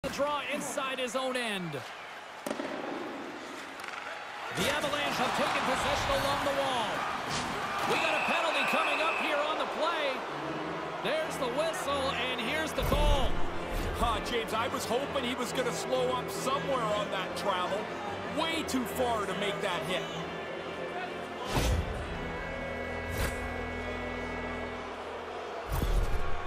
The draw inside his own end. The Avalanche have taken possession along the wall. We got a penalty coming up here on the play. There's the whistle, and here's the call. James, I was hoping he was going to slow up somewhere on that travel. Way too far to make that hit.